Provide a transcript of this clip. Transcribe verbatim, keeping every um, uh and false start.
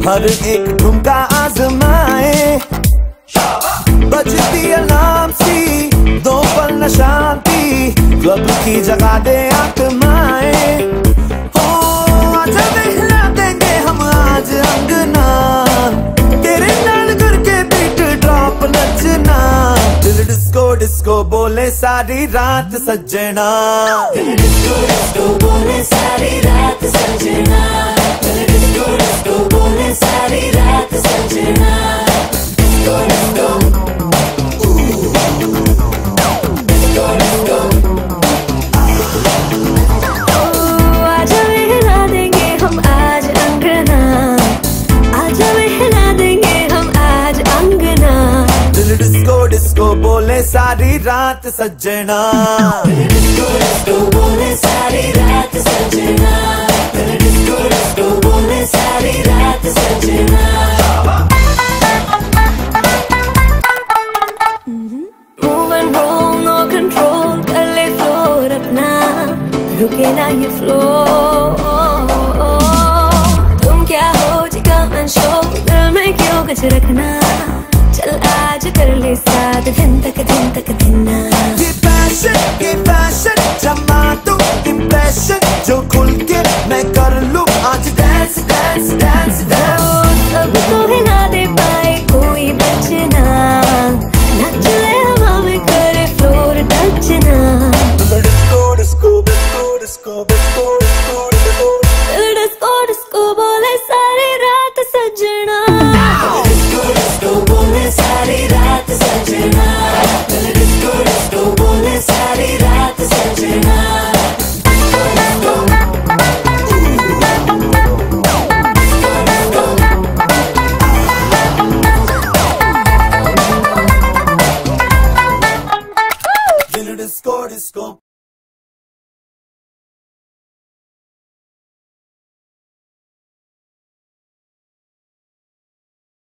हर एक ठुमका आजमाए, बजती अलार्म सी दो पल न शांति, क्लब की जगह दे आत्माएं। हो आजा बहला देंगे हम आज अंगना, तेरे नाल करके बीट ड्रॉप नचना। दिल डिस्को डिस्को बोले सारी रात सजना, दिल डिस्को डिस्को बोले सारी रात सजना, दिल डिस्को डिस्को बोले सारी रात सजना। डिस्को डिस्को डिस्को डिस्को आजा बहला देंगे हम आज अंगना, आजा बहला देंगे हम आज अंगना। दिल डिस्को डिस्को बोले सारी रात सजना, दिल डिस्को डिस्को बोले सारी रात सजना, दिल डिस्को डिस्को बोले सारी रात सजना। Move and roll, no control, कर ले floor अपना, रुके ना ये flow। तुम क्या हो जी come and show, दिल में क्यों कुछ रखना, चल आज कर ले साथ दिन तक दिन तक दिन ना। ये पैशन ये फैशन जमा दूं इम्प्रेशन, जो खुल के मैं कर लूं आज डांस डांस डांस डांस। सबको हिला दे पाए कोई बचना, नाच ले हवा में करे फ्लोर टचना। Disco disco disco disco disco disco disco दिल डिस्को डिस्को बोले सारी रात सजना, डिस्को डिस्को बोले सारी रात सजना, दिल डिस्को डिस्को बोले सारी रात सजना। Disco disco